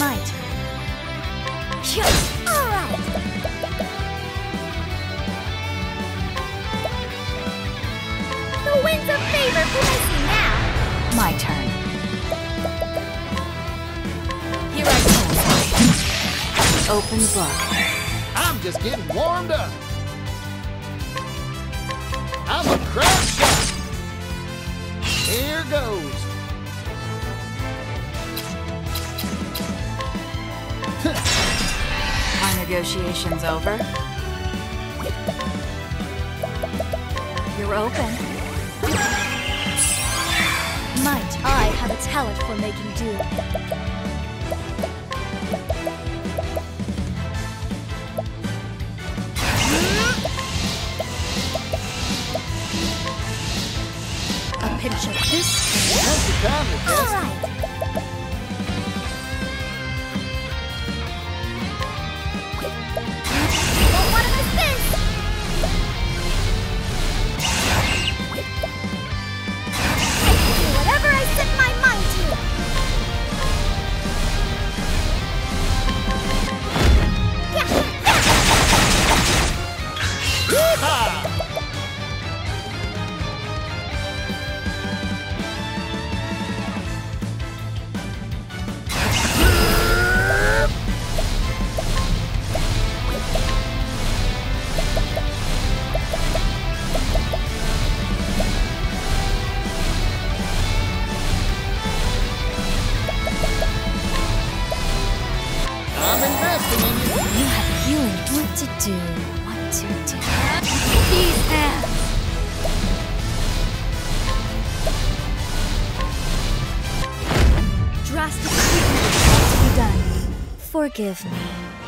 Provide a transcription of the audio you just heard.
My turn. All right. The winds of favor bless me now. My turn. Here I come. Open book. I'm just getting warmed up. I'm a crowd shot. Here goes. Are negotiations over? You're open. Might. I have a talent for making do. A pinch of this. Now's the time to test. All right. Don't want to miss this. I can do whatever I set my mind to. Yeah, yeah. Yeehaw! I'm investing in you. You have healing. What to do? What to do? These hands. Drastic treatment has to be done. Forgive me.